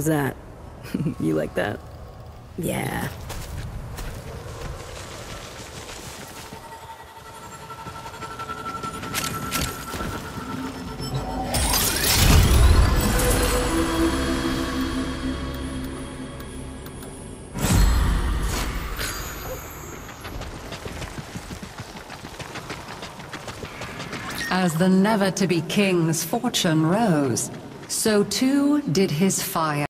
that? You like that? Yeah. As the never-to-be-king's fortune rose, so too did his fire.